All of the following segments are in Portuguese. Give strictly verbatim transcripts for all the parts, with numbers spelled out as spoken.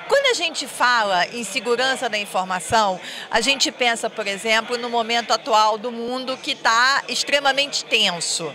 Quando a gente fala em segurança da informação, a gente pensa, por exemplo, no momento atual do mundo que está extremamente tenso.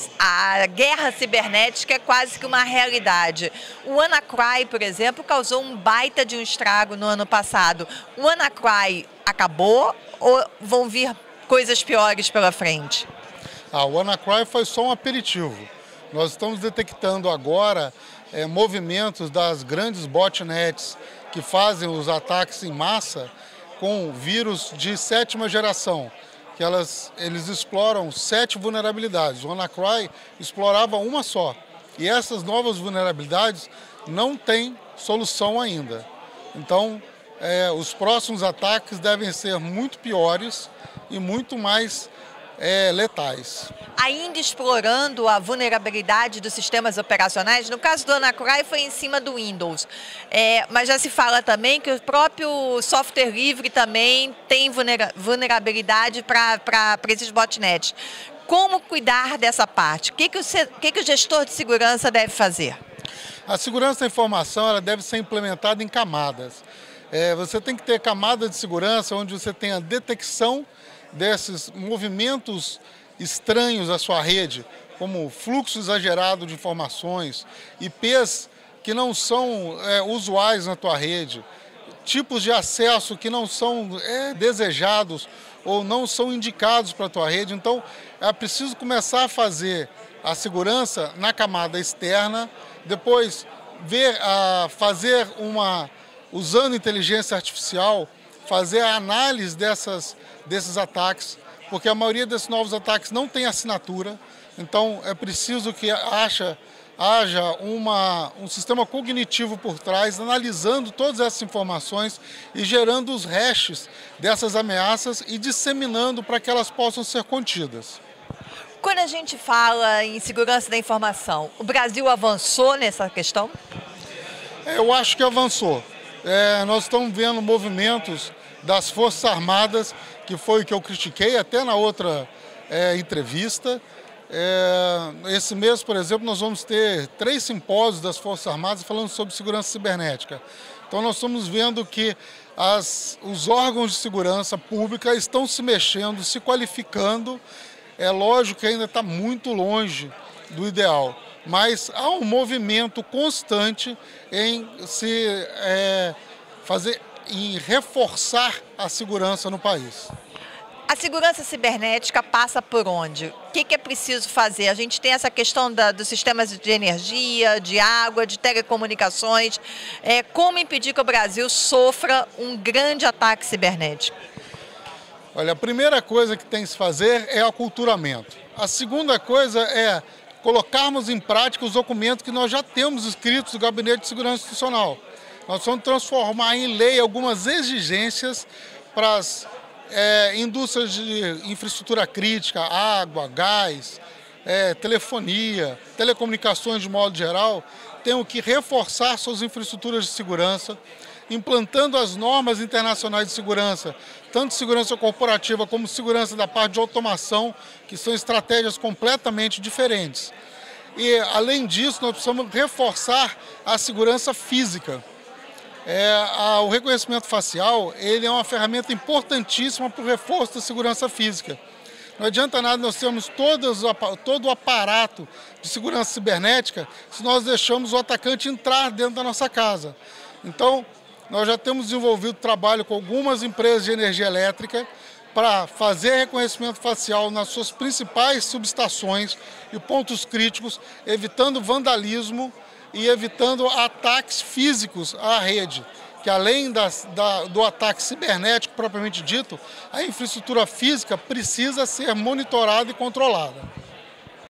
A guerra cibernética é quase que uma realidade. O WannaCry, por exemplo, causou um baita de um estrago no ano passado. O WannaCry acabou ou vão vir coisas piores pela frente? Ah, o WannaCry foi só um aperitivo. Nós estamos detectando agora é, movimentos das grandes botnets que fazem os ataques em massa com vírus de sétima geração, que elas, eles exploram sete vulnerabilidades. O WannaCry explorava uma só. E essas novas vulnerabilidades não têm solução ainda. Então, é, os próximos ataques devem ser muito piores e muito mais é, letais. Ainda explorando a vulnerabilidade dos sistemas operacionais, no caso do WannaCry foi em cima do Windows, é, mas já se fala também que o próprio software livre também tem vulnerabilidade para esses botnets. Como cuidar dessa parte? O que, que, o, que, que o gestor de segurança deve fazer? A segurança da informação ela deve ser implementada em camadas. É, você tem que ter camadas de segurança onde você tem a detecção desses movimentos estranhos à sua rede, como fluxo exagerado de informações, I Ps que não são é, usuais na tua rede, tipos de acesso que não são é, desejados ou não são indicados para a tua rede. Então, é preciso começar a fazer a segurança na camada externa, depois ver, a, fazer uma, usando inteligência artificial, fazer a análise dessas, desses ataques, porque a maioria desses novos ataques não tem assinatura, então é preciso que haja, haja uma, um sistema cognitivo por trás, analisando todas essas informações e gerando os hashes dessas ameaças e disseminando para que elas possam ser contidas. Quando a gente fala em segurança da informação, o Brasil avançou nessa questão? Eu acho que avançou. É, nós estamos vendo movimentos das Forças Armadas, que foi o que eu critiquei até na outra é, entrevista. É, esse mês, por exemplo, nós vamos ter três simpósios das Forças Armadas falando sobre segurança cibernética. Então nós estamos vendo que as, os órgãos de segurança pública estão se mexendo, se qualificando. É lógico que ainda está muito longe do ideal, mas há um movimento constante em se é, fazer, em reforçar a segurança no país. A segurança cibernética passa por onde? O que, que é preciso fazer? A gente tem essa questão da, dos sistemas de energia, de água, de telecomunicações. É, como impedir que o Brasil sofra um grande ataque cibernético? Olha, a primeira coisa que tem que se fazer é aculturamento. A segunda coisa é colocarmos em prática os documentos que nós já temos escritos do Gabinete de Segurança Institucional. Nós vamos transformar em lei algumas exigências para as é, indústrias de infraestrutura crítica, água, gás, é, telefonia, telecomunicações de modo geral, tenham que reforçar suas infraestruturas de segurança, implantando as normas internacionais de segurança, tanto segurança corporativa como segurança da parte de automação, que são estratégias completamente diferentes. E, além disso, nós precisamos reforçar a segurança física. É, a, o reconhecimento facial ele é uma ferramenta importantíssima para o reforço da segurança física. Não adianta nada nós termos todos, todo o aparato de segurança cibernética se nós deixamos o atacante entrar dentro da nossa casa. Então, nós já temos desenvolvido trabalho com algumas empresas de energia elétrica para fazer reconhecimento facial nas suas principais subestações e pontos críticos, evitando vandalismo e evitando ataques físicos à rede, que além das, da, do ataque cibernético propriamente dito, a infraestrutura física precisa ser monitorada e controlada.